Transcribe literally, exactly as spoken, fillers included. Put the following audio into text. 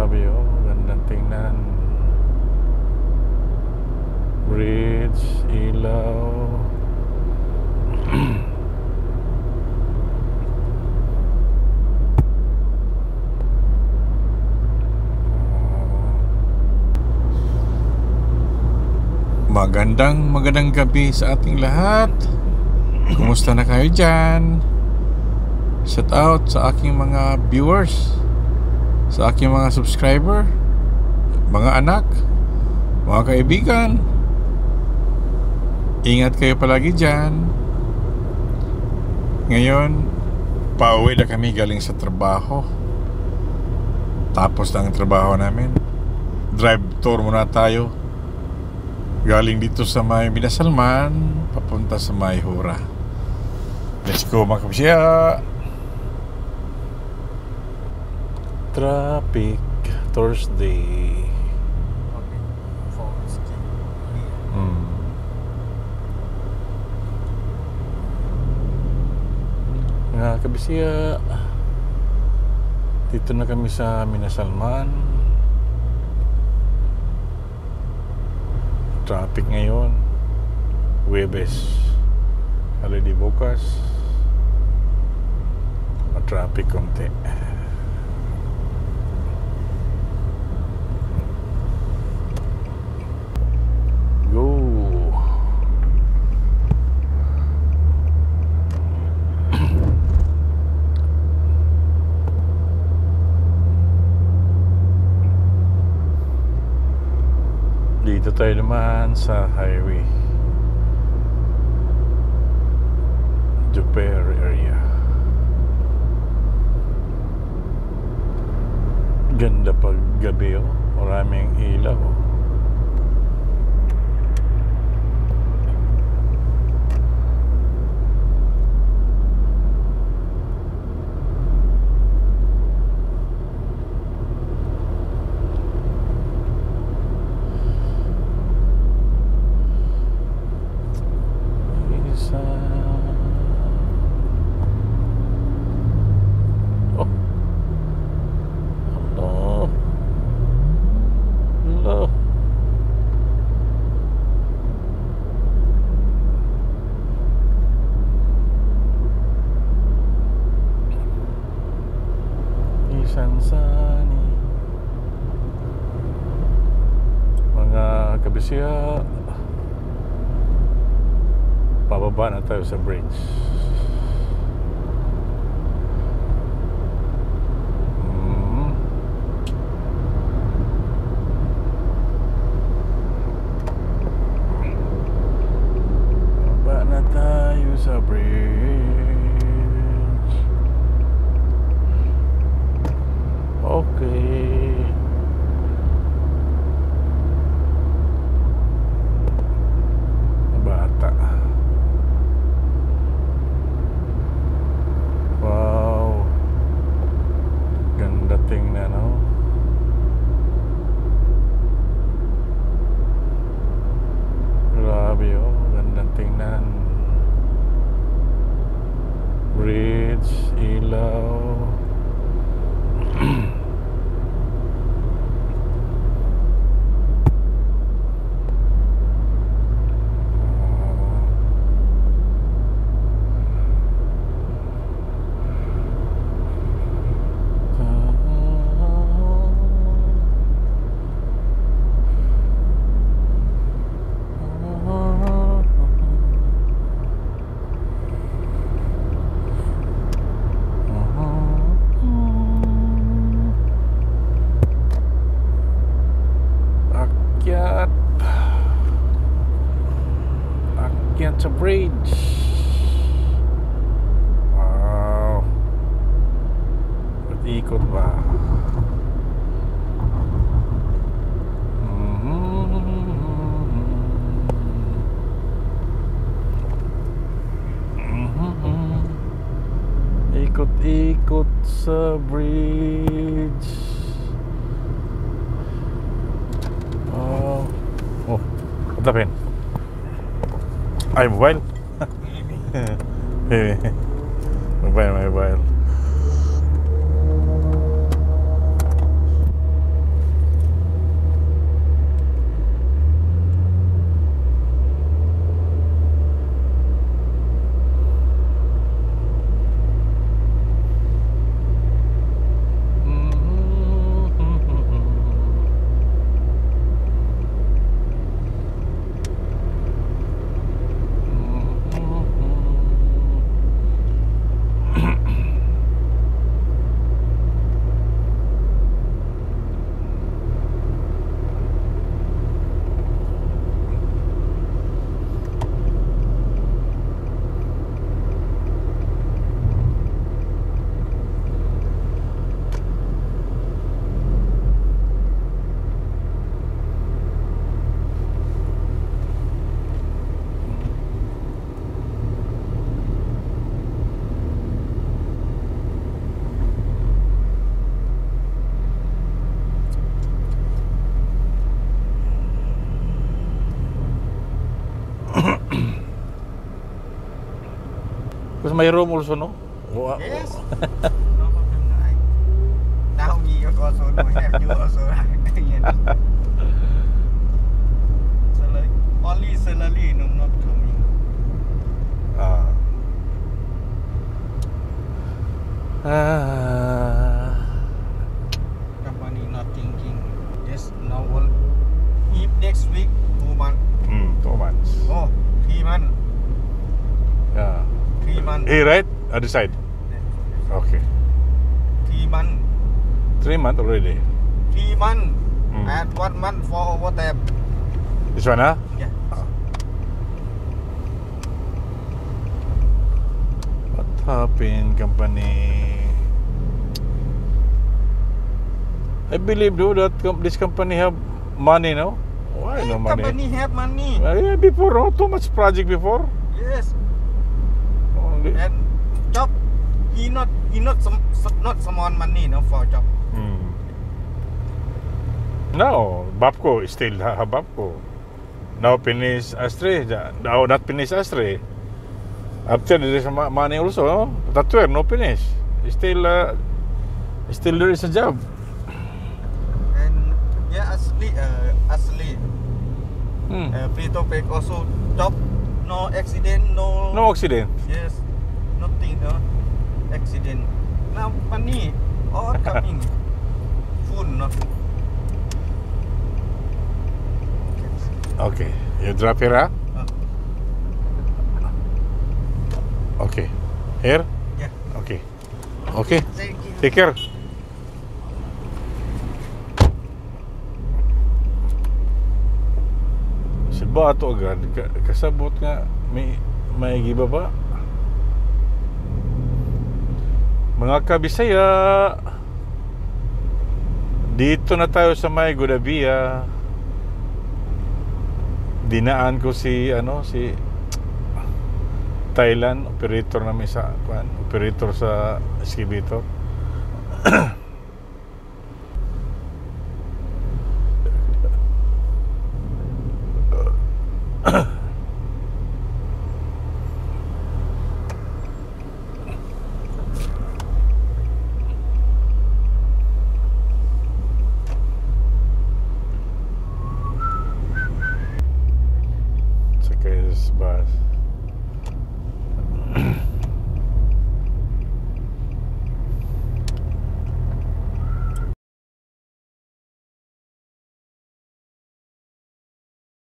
Grabe oh, gandang tingnan. Bridge, ilaw. Magandang magandang gabi sa ating lahat. Kumusta na kayo dyan? Shout out sa aking mga viewers, sa aking mga subscriber, mga anak, mga kaibigan. Ingat kayo palagi dyan. Ngayon, pauwi na kami galing sa trabaho. Tapos na ang trabaho namin. Drive tour muna tayo. Galing dito sa may Binasalman papunta sa may Hura. Let's go mga kapsya. Traffic Thursday. Hmm. Mga kabisya, dito na kami sa Binasalman. Traffic ngayon, Huwebes, holiday bukas, ma-traffic konti. Go. Dito tayo naman sa highway, Juper area. Ganda pag gabi oh, maraming ilaw oh. Sansani. Mga kabisya, pababa na tayo sa bridge. hmm. Pababa na tayo sa bridge. Okay. Bata. Wow. Ganda tingnan oh. Grabe oh, ganda tingnan. Bridge, ilaw. Akyat sa bridge. Wow. Ikot ba? Ikot-ikot sa bridge. Oh. Oh, katapin. Ay, mobile. Mobile, mobile. my room also, no? Wow. Yes. No problem. No. I, now me also no have you also. Salary, only salary, no, not coming. Ah. Ah. Company not thinking. Yes, now all. If next week two months. Hmm, two months. Oh, three months. Yeah. Three months. Here, right? Other side. Okay. Three months. Three months already. Three months. Hmm. And one month for overtime. This one, huh? Yeah. What happened, company? I believe though that com- this company have money, no? Why Hey, no money? company have money. Uh, yeah, before, no? Too much project before. Yes. Only. And job. He not he not some some- not small money no for job. Hmm. No, Babco is still ha- have Babco. Now finish Astre. ja- Now not finish Astre. After there is ma- money also. No? That's where no finish. Still, uh, still there is a job. And yeah, asli uh, asli. Hmm. Uh, Prito Pek also job. No accident. No. No accident. Yes. Nothing. No accident. Now money all coming. Full no. Okay, you drop here, huh? Uh, Okay. Here? yeah. Okay. Okay. Thank you. Take care. Si Bato agad ka- kasabot nga may may gibaba. Mga kabisaya, dito na tayo sa may Godabia. Dinaan ko si ano si Thailand operator namin sa kuan, operator sa excavator. Sakay sa bus.